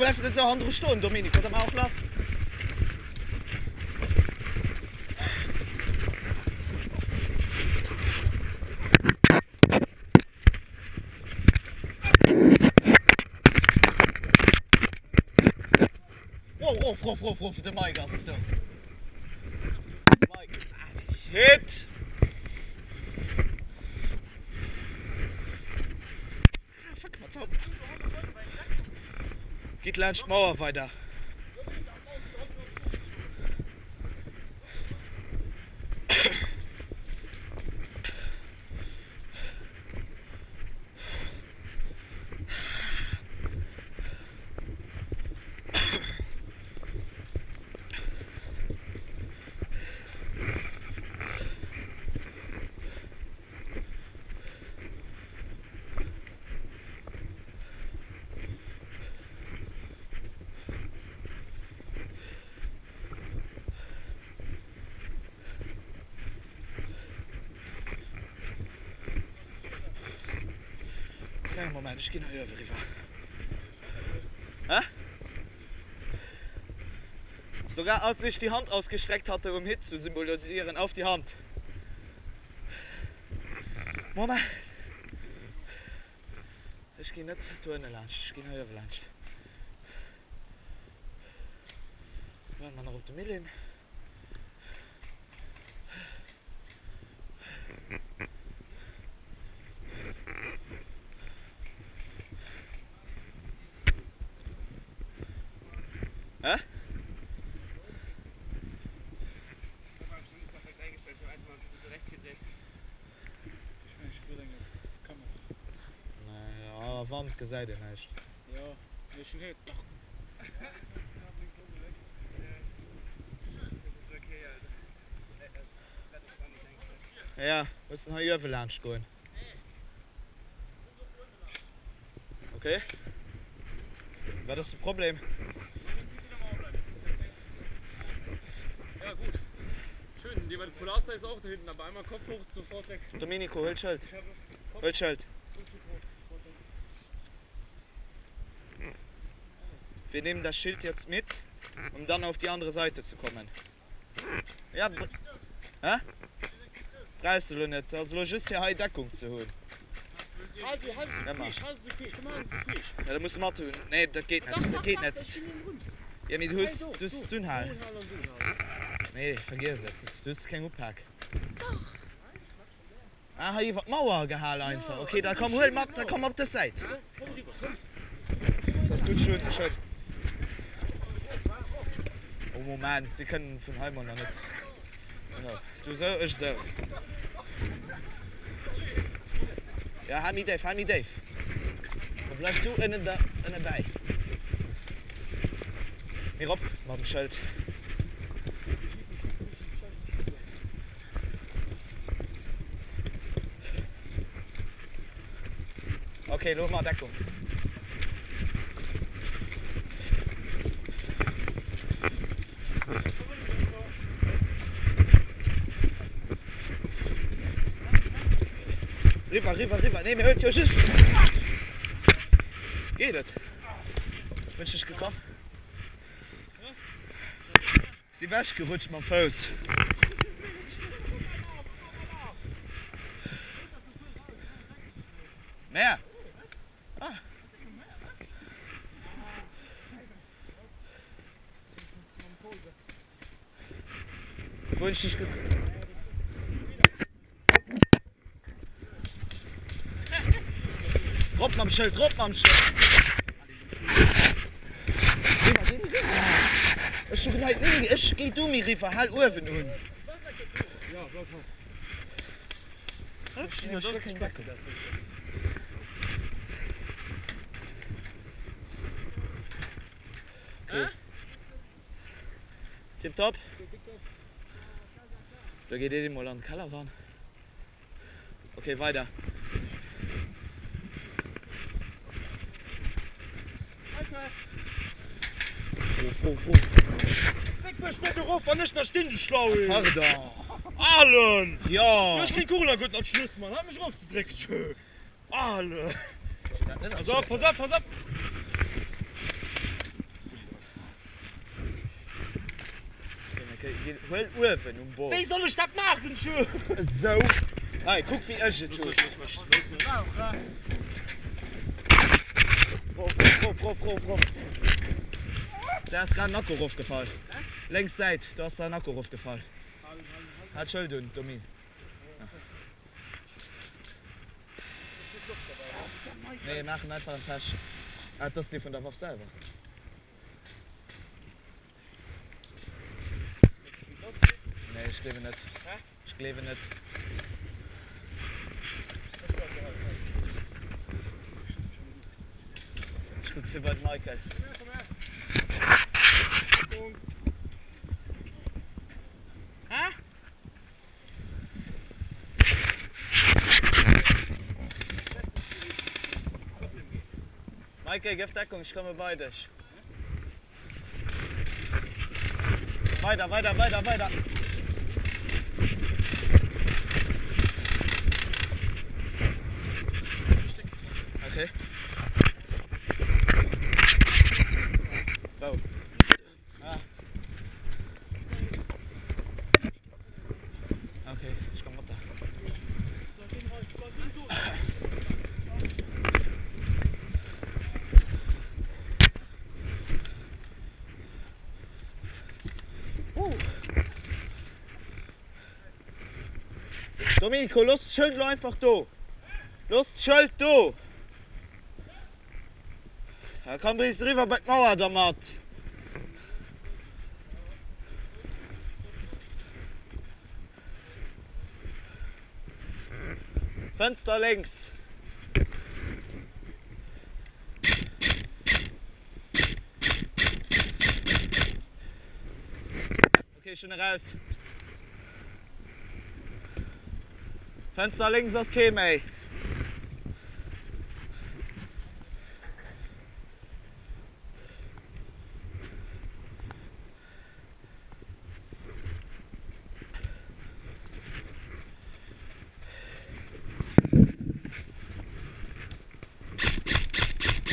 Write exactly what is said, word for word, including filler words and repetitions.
bleibt jetzt eine andere Stunde, Dominik, oder mal auch lassen. Wow, ruf, ruf, ruf, ruf, der Mike hast du. Mike, shit! Ah, fuck, mal zaub. Geht lernt Mauer weiter. Kleinen Moment, ich gehe nach Höhe rüber. Hä? Sogar als ich die Hand ausgestreckt hatte, um Hit zu symbolisieren, auf die Hand. Moment. Ich gehe nicht durch den Lunch, ich gehe nach Höhe Lunch. Wollen wir noch auf den Millim? Hä? Naja, Wand gesagt nicht. Ja, wir sind hier. Doch. Ja, wir müssen hier über Lunch gehen. Okay? Was ist das Problem? Ja, gut. Schön, die Polarster ist auch da hinten, aber einmal Kopf hoch, sofort weg. Domenico, halt Schild. Halt Schild. Wir nehmen das Schild jetzt mit, um dann auf die andere Seite zu kommen. Ja, hä? Brauchst du nicht. Also, du hast hier Deckung zu holen. Halt sie, halt sie, ja, Fisch, halt sie, Fisch, komm mal, Fisch. Ja, das musst du mal tun. Nee, das geht nicht. Doch, das doch, geht doch, nicht. das Ja, aber du hast, du hast dünn halt. Halt. Nee, vergiss es. Du hast keinen Uppack. Doch. Ah, hier wird die Mauer gehalten einfach. Ja, okay, da komm, hol mal, da komm auf der Seite. Ja, komm rüber, komm. Das ist gut, schön, schön. Oh Moment, sie können von Heimann noch nicht. Ja, du so, ich so. Ja, Hami Dave, Hami Dave. Dann bleibst du innen da, innen bei. Hier op, mach ein Schild. Okay, los mal Deckung. River, River, River. Nee, mir hört ja Schiss. Geht das? Wünsch ich gekocht? Sie wäsch gerutscht, mein Fuß. Mehr? Ah. Wünsch ich gekocht. Drop am Schild, drop am Schild. Ich schon gesagt, nee, ich geh du mir Rifa, halt Uwen nun. Ja, bleib halt. Ich schieße noch keinen Deckel. Okay. Tip top. Da geht ihr mal an den Keller ran. Okay, weiter. Ruf, ruf, ruf. Weg mal schnell drauf, wann ist das Stunde schlau? Pardon. Allen! Ja. Du hast kein Cola gut als Schluss, Mann. Halt mich raufzudrücken. Schön. Alle. Pass auf, pass auf, pass auf. Okay, hol Uwen um Boot. Wie soll ich das machen, schön? So. Hey, guck wie ich es tue. Rauf, rauf, rauf, rauf, rauf. Da ist gerade ein Akku raufgefallen. Längs Seite, da ist ein Akku raufgefallen. Hat Schuld, Domin. Nee, wir machen einfach einen Tasch. Ah, das lief von der Waffe selber. Nee, ich glaube nicht. Ich glaube nicht. Ich gucke für bald Michael. Hä? Michael, gib Deckung, ich komme bei dich. Weiter, weiter, weiter, weiter. Okay. So. Ah. Okay, ich komme runter. Uh. Domenico, los das Schild einfach da. Los das Schild da. Da kann bis rüber bei der Mauer damit. Fenster links. Okay, schon raus. Fenster links, das käme.